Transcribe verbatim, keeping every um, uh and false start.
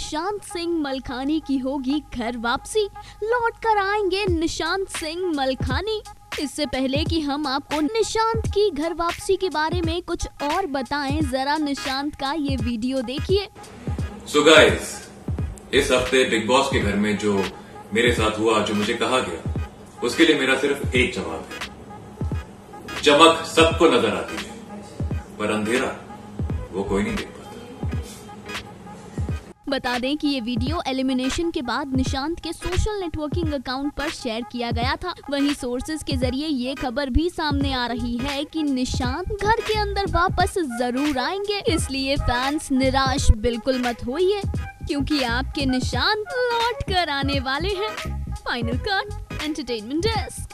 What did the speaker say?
निशांत सिंह मलखानी की होगी घर वापसी, लौट कर आएंगे निशांत सिंह मलखानी। इससे पहले कि हम आपको निशांत की घर वापसी के बारे में कुछ और बताएं, जरा निशांत का ये वीडियो देखिए। सो गाइस, इस हफ्ते बिग बॉस के घर में जो मेरे साथ हुआ, जो मुझे कहा गया, उसके लिए मेरा सिर्फ एक जवाब है। चमक सबको नजर आती है, पर अंधेरा वो कोई नहीं देख पाता। बता दें कि ये वीडियो एलिमिनेशन के बाद निशांत के सोशल नेटवर्किंग अकाउंट पर शेयर किया गया था। वहीं सोर्सेज के जरिए ये खबर भी सामने आ रही है कि निशांत घर के अंदर वापस जरूर आएंगे, इसलिए फैंस निराश बिल्कुल मत होइए, क्योंकि आपके निशांत लौट कर आने वाले हैं। Final cut entertainment desk.